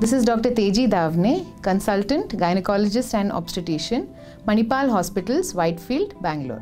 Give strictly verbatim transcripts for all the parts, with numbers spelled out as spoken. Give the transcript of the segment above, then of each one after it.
This is Doctor Teji Davne, consultant, gynecologist and obstetrician, Manipal Hospitals, Whitefield, Bangalore.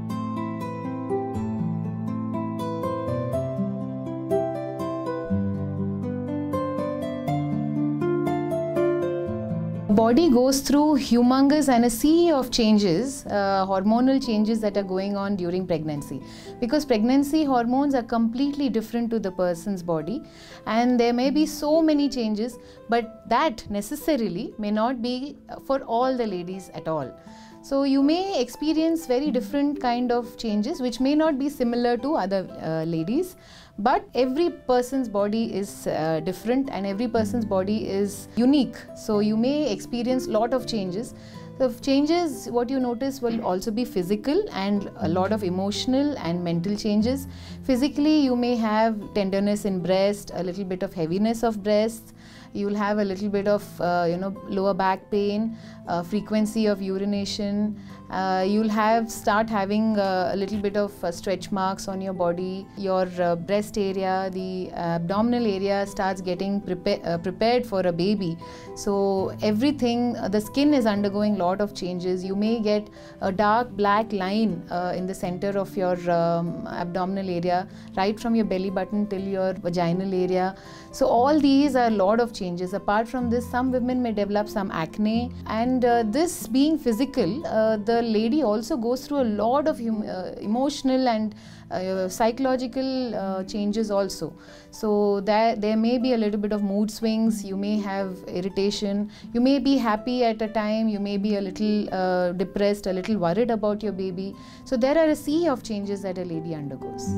Body goes through humongous and a sea of changes, uh, hormonal changes that are going on during pregnancy, because pregnancy hormones are completely different to the person's body, and there may be so many changes, but that necessarily may not be for all the ladies at all. So you may experience very different kind of changes which may not be similar to other uh, ladies, but every person's body is uh, different and every person's body is unique. So you may experience a lot of changes. The changes, what you notice, will also be physical and a lot of emotional and mental changes. Physically, you may have tenderness in breast, a little bit of heaviness of breasts. You will have a little bit of uh, you know lower back pain, uh, frequency of urination. Uh, you'll have start having uh, a little bit of uh, stretch marks on your body. Your uh, breast area, the uh, abdominal area starts getting prepa uh, prepared for a baby. So everything, uh, the skin is undergoing a lot of changes. You may get a dark black line uh, in the center of your um, abdominal area, right from your belly button till your vaginal area. So all these are a lot of changes. Apart from this, some women may develop some acne, and uh, this being physical, uh, the lady also goes through a lot of hum uh, emotional and uh, psychological uh, changes also. So that there may be a little bit of mood swings. You may have irritation. You may be happy at a time. You may be a little uh, depressed, a little worried about your baby. So there are a sea of changes that a lady undergoes.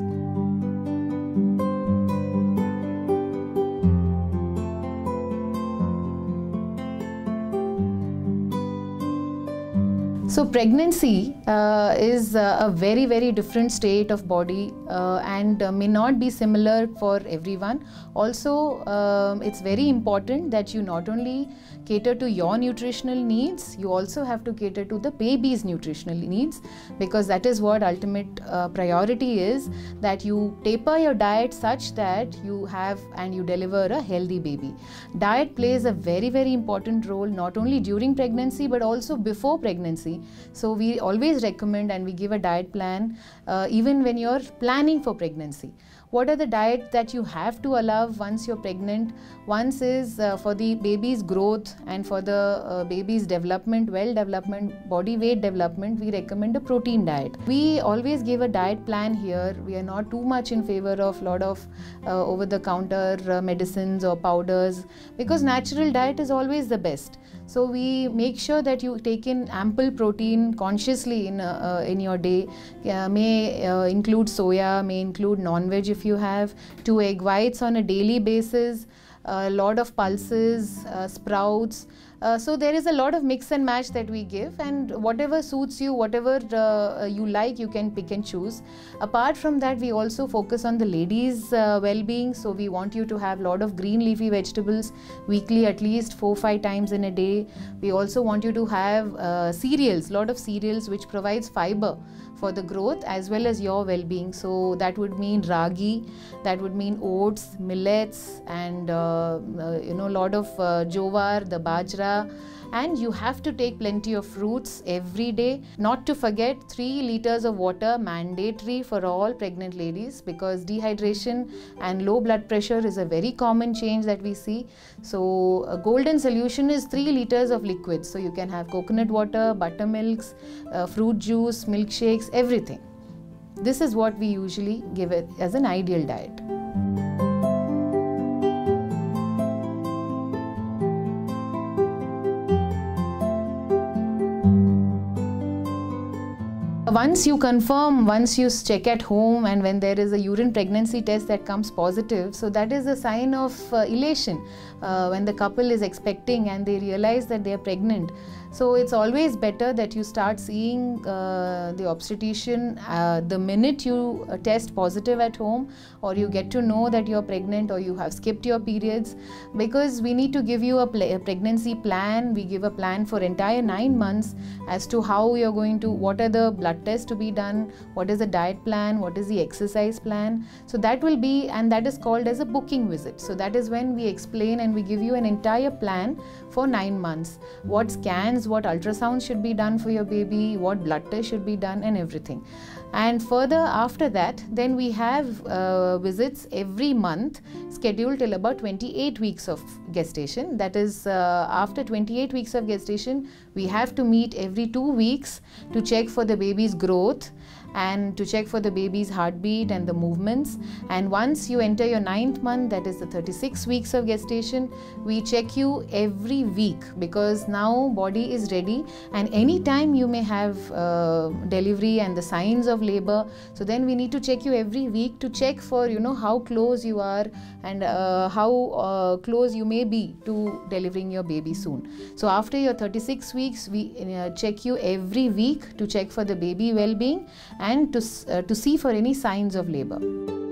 So pregnancy uh, is uh, a very very different state of body uh, and uh, may not be similar for everyone. Also, um, it's very important that you not only cater to your nutritional needs, you also have to cater to the baby's nutritional needs, because that is what ultimate uh, priority is, that you taper your diet such that you have and you deliver a healthy baby. Diet plays a very very important role, not only during pregnancy but also before pregnancy. So we always recommend and we give a diet plan uh, even when you're planning for pregnancy. What are the diets that you have to allow once you're pregnant? Once is uh, for the baby's growth and for the uh, baby's development, well development, body weight development, we recommend a protein diet. We always give a diet plan here. We are not too much in favor of lot of uh, over-the-counter uh, medicines or powders, because natural diet is always the best. So we make sure that you take in ample protein consciously in uh, uh, in your day. Uh, may uh, include soya, may include non-veg if you have, two egg whites on a daily basis, a lot of pulses, uh, sprouts. Uh, so there is a lot of mix and match that we give, and whatever suits you, whatever uh, you like, you can pick and choose. Apart from that, we also focus on the ladies' uh, well-being. So we want you to have a lot of green leafy vegetables weekly, at least four five times in a day. We also want you to have uh, cereals, lot of cereals which provides fiber for the growth as well as your well-being. So that would mean ragi, that would mean oats, millets, and uh, uh, you know a lot of uh, jowar, the bajra. And you have to take plenty of fruits every day. Not to forget, three liters of water mandatory for all pregnant ladies, because dehydration and low blood pressure is a very common change that we see. So a golden solution is three liters of liquids. So you can have coconut water, buttermilks, uh, fruit juice, milkshakes, everything. This is what we usually give it as an ideal diet. Once you confirm, once you check at home, and when there is a urine pregnancy test that comes positive, so that is a sign of uh, elation. Uh, when the couple is expecting and they realize that they are pregnant, So it's always better that you start seeing uh, the obstetrician uh, the minute you uh, test positive at home, or you get to know that you're pregnant or you have skipped your periods, because we need to give you a, a pregnancy plan. We give a plan for entire nine months as to how you're going to, what are the blood tests to be done, what is the diet plan, what is the exercise plan. So that will be, and that is called as a booking visit. So that is when we explain and we give you an entire plan for nine months. What scans, what ultrasounds should be done for your baby, what blood tests should be done, and everything. And further after that, then we have uh, visits every month scheduled till about twenty-eight weeks of gestation. That is, uh, after twenty-eight weeks of gestation, we have to meet every two weeks to check for the baby's growth and to check for the baby's heartbeat and the movements. And once you enter your ninth month, that is the thirty-six weeks of gestation, we check you every week, because now body is ready, and anytime you may have uh, delivery and the signs of labor. So then we need to check you every week to check for, you know, how close you are and uh, how uh, close you may be to delivering your baby soon. So after your thirty-six weeks, we uh, check you every week to check for the baby well-being and to, uh, to see for any signs of labor.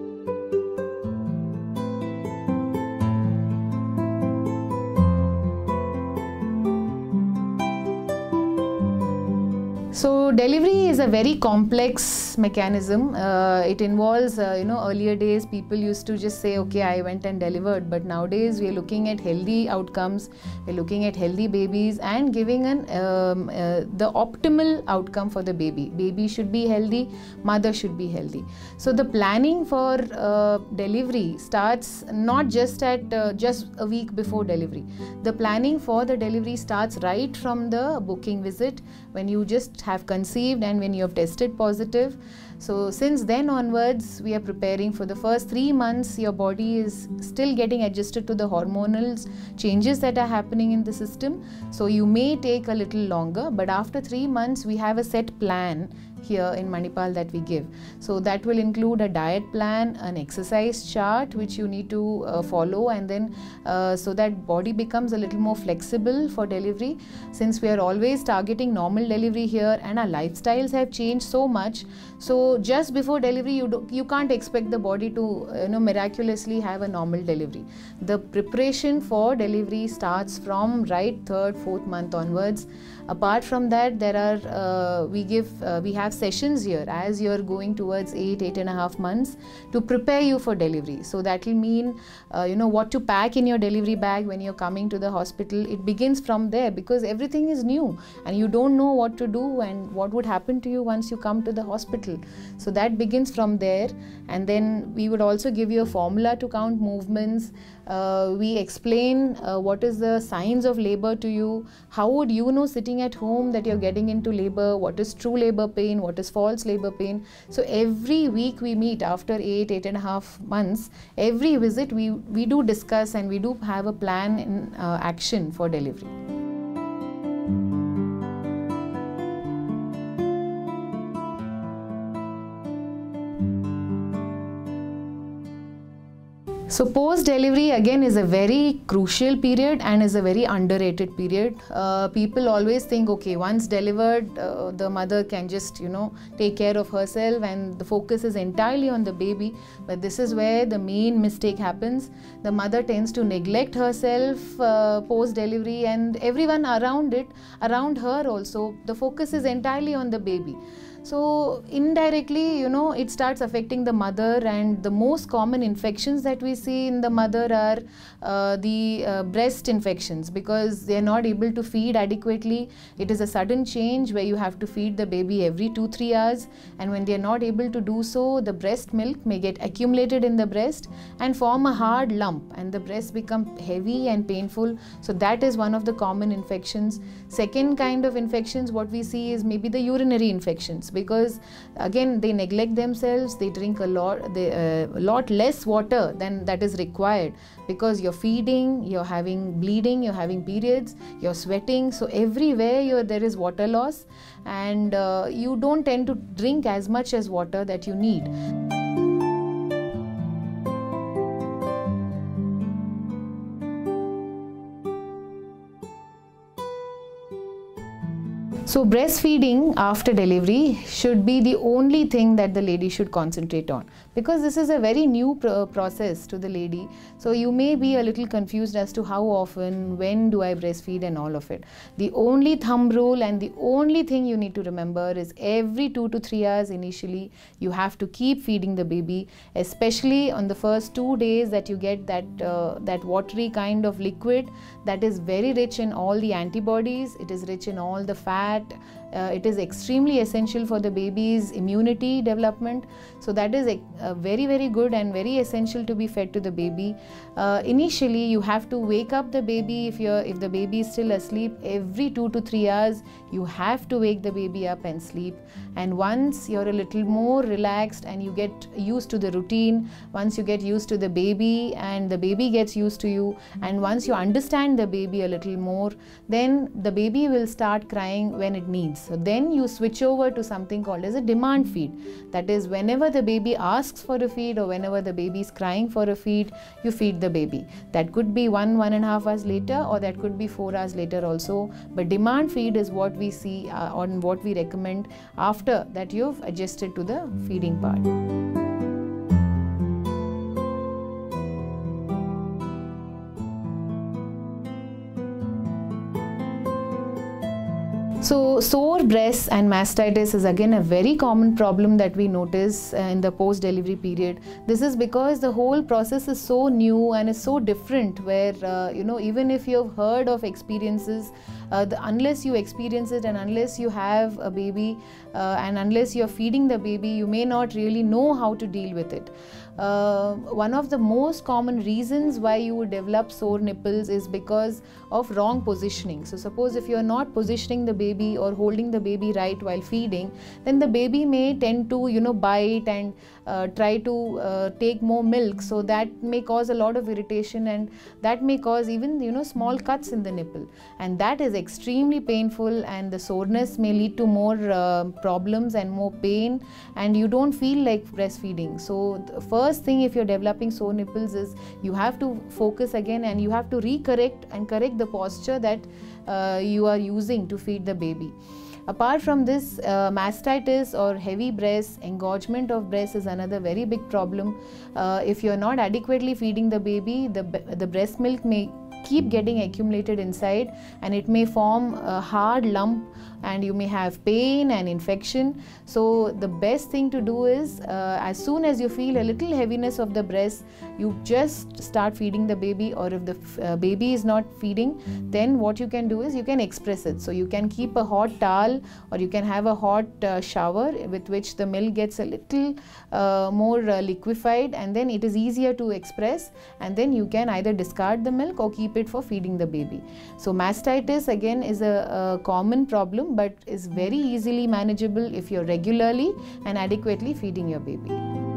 So delivery is a very complex mechanism. Uh, it involves, uh, you know, earlier days people used to just say, okay, I went and delivered. But nowadays we are looking at healthy outcomes, we're looking at healthy babies and giving an um, uh, the optimal outcome for the baby. Baby should be healthy, mother should be healthy. So the planning for uh, delivery starts not just at uh, just a week before delivery. The planning for the delivery starts right from the booking visit, when you just have conceived and when you have tested positive. So since then onwards, we are preparing for the first three months. Your body is still getting adjusted to the hormonal changes that are happening in the system. So you may take a little longer, but after three months, we have a set plan here in Manipal that we give. So that will include a diet plan, an exercise chart which you need to uh, follow, and then uh, so that body becomes a little more flexible for delivery. Since we are always targeting normal delivery here and our lifestyles have changed so much, so just before delivery you do, you can't expect the body to uh, you know miraculously have a normal delivery. The preparation for delivery starts from right third, fourth month onwards. Apart from that, there are uh, we give uh, we have sessions here as you're going towards eight, eight and a half months to prepare you for delivery. So that will mean uh, you know what to pack in your delivery bag when you're coming to the hospital. It begins from there, because everything is new and you don't know what to do and what would happen to you once you come to the hospital. So that begins from there. And then we would also give you a formula to count movements. Uh, we explain uh, what is the signs of labor to you. How would you know sitting at home that you're getting into labor? What is true labor pain? What is false labor pain? So every week we meet after eight, eight and a half months. Every visit we, we do discuss and we do have a plan in uh, action for delivery. So post-delivery again is a very crucial period and is a very underrated period. Uh, people always think, okay, once delivered, uh, the mother can just, you know, take care of herself and the focus is entirely on the baby. But this is where the main mistake happens. The mother tends to neglect herself uh, post-delivery, and everyone around it, around her also, the focus is entirely on the baby. So indirectly, you know, it starts affecting the mother, and the most common infections that we see in the mother are uh, the uh, breast infections, because they are not able to feed adequately. It is a sudden change where you have to feed the baby every two, three hours, and when they are not able to do so, the breast milk may get accumulated in the breast and form a hard lump, and the breast become heavy and painful. So that is one of the common infections. Second kind of infections what we see is maybe the urinary infections, because again they neglect themselves, they drink a lot, they, uh, a lot less water than that is required, because you're feeding, you're having bleeding, you're having periods, you're sweating, so everywhere you're, there is water loss, and uh, you don't tend to drink as much as water that you need. So breastfeeding after delivery should be the only thing that the lady should concentrate on, because this is a very new pr process to the lady. So you may be a little confused as to how often, when do I breastfeed and all of it. The only thumb rule and the only thing you need to remember is every two to three hours initially you have to keep feeding the baby, especially on the first two days that you get that, uh, that watery kind of liquid that is very rich in all the antibodies, it is rich in all the fat. Uh, it is extremely essential for the baby's immunity development. So that is a, a very very good and very essential to be fed to the baby. Uh, initially you have to wake up the baby. If you're if the baby is still asleep, every two to three hours you have to wake the baby up and sleep. And once you're a little more relaxed and you get used to the routine, once you get used to the baby and the baby gets used to you, and once you understand the baby a little more, then the baby will start crying when it needs. So then you switch over to something called as a demand feed. That is, whenever the baby asks for a feed or whenever the baby is crying for a feed, you feed the baby. That could be one, one and a half hours later, or that could be four hours later also. But demand feed is what we see uh, on what we recommend after that you've adjusted to the feeding part. So sore breasts and mastitis is again a very common problem that we notice uh, in the post-delivery period. This is because the whole process is so new and is so different, where uh, you know, even if you've heard of experiences, uh, the, unless you experience it and unless you have a baby uh, and unless you're feeding the baby, you may not really know how to deal with it. Uh, one of the most common reasons why you would develop sore nipples is because of wrong positioning. So suppose if you're not positioning the baby or holding the baby right while feeding, then the baby may tend to, you know, bite and uh, try to uh, take more milk. So that may cause a lot of irritation, and that may cause even, you know, small cuts in the nipple, and that is extremely painful, and the soreness may lead to more uh, problems and more pain, and you don't feel like breastfeeding. So the first thing, if you're developing sore nipples, is you have to focus again and you have to recorrect and correct the posture that uh, you are using to feed the baby. Apart from this, uh, mastitis or heavy breasts, engorgement of breasts is another very big problem. Uh, if you're not adequately feeding the baby, the, the breast milk may keep getting accumulated inside, and it may form a hard lump, and you may have pain and infection. So the best thing to do is, uh, as soon as you feel a little heaviness of the breast, you just start feeding the baby. Or if the uh, baby is not feeding, then what you can do is you can express it. So you can keep a hot towel, or you can have a hot uh, shower with which the milk gets a little uh, more uh, liquefied, and then it is easier to express, and then you can either discard the milk or keep it for feeding the baby. So mastitis again is a, a common problem, but is very easily manageable if you're regularly and adequately feeding your baby.